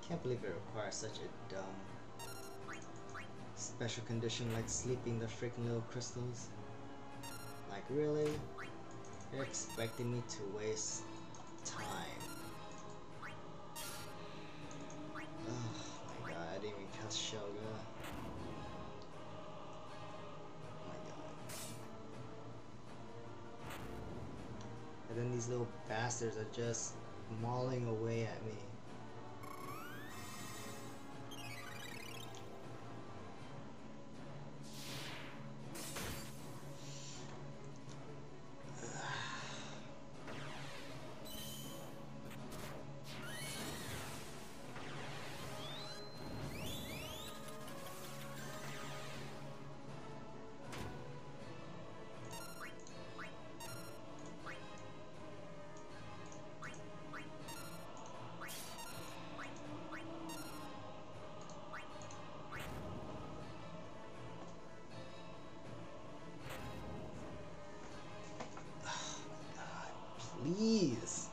Can't believe it requires such a dumb special condition like sleeping the freaking little crystals. Like, really? You're expecting me to waste time? Oh my god, I didn't even cast Shoga. Oh my god. And then these little bastards are just mauling away at me. Please.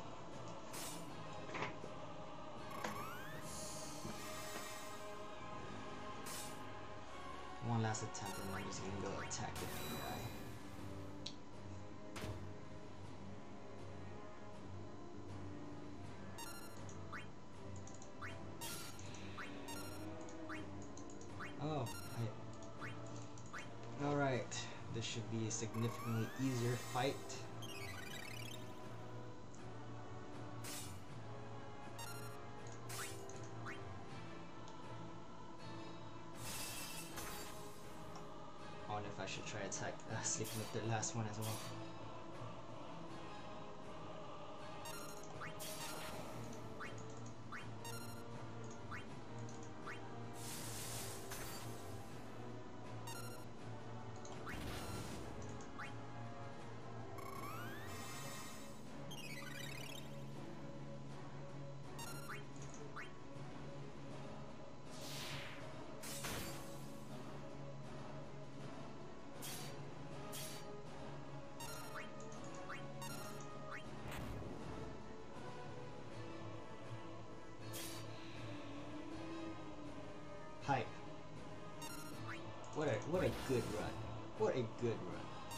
One last attempt and I'm just gonna go attack the main guy. Oh, alright. This should be a significantly easier fight. I wonder if I should try attack sleeping with the last one as well. Hype. What a good run. What a good run.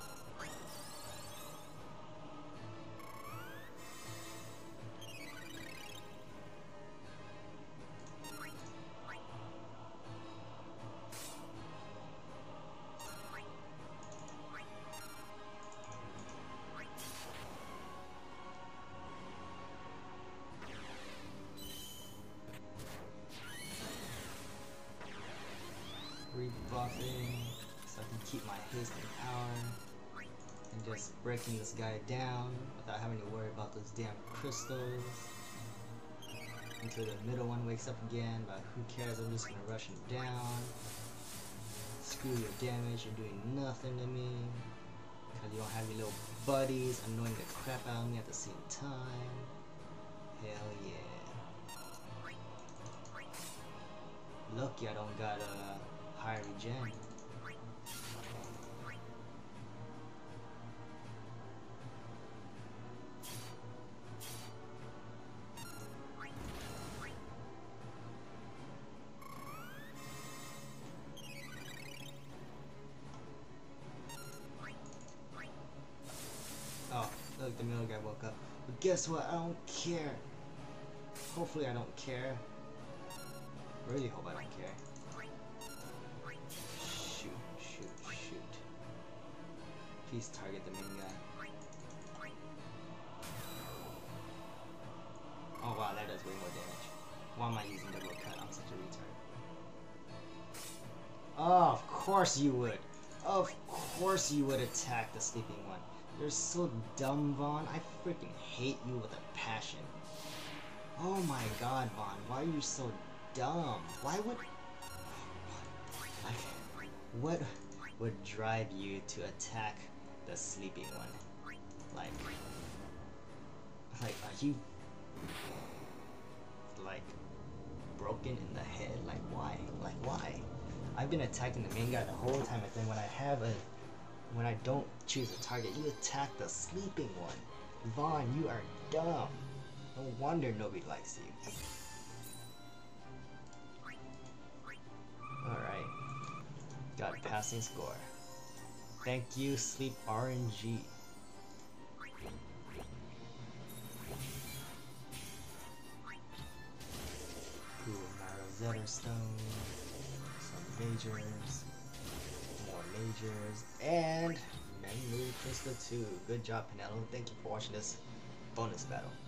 Rebuffing so I can keep my haste and power and just breaking this guy down without having to worry about those damn crystals until the middle one wakes up again, but who cares, I'm just gonna rush him down. Screw your damage, you're doing nothing to me because you don't have your little buddies annoying the crap out of me at the same time. Hell yeah. Lucky I don't got a high regen. Oh, look, the middle guy woke up. But guess what? I don't care. Hopefully I don't care. Really hope I don't care. Shoot. Please target the main guy. Oh wow, that does way more damage. Why am I using double cut? I'm such a retard. Oh, of course you would. Of course you would attack the sleeping one. You're so dumb, Vaughn. I freaking hate you with a passion. Oh my god, Vaughn. Why are you so dumb? Why would... Like, what would drive you to attack the sleeping one? Like, are you... like, broken in the head? Like, why? Like, why? I've been attacking the main guy the whole time, and then when I don't choose a target, you attack the sleeping one. Vaughn, you are dumb. No wonder nobody likes you. Alright. Got passing score. Thank you, Sleep RNG. Ooh, my Rosetta Stone. Some majors. More majors. And Memory Crystal 2. Good job, Penelope. Thank you for watching this bonus battle.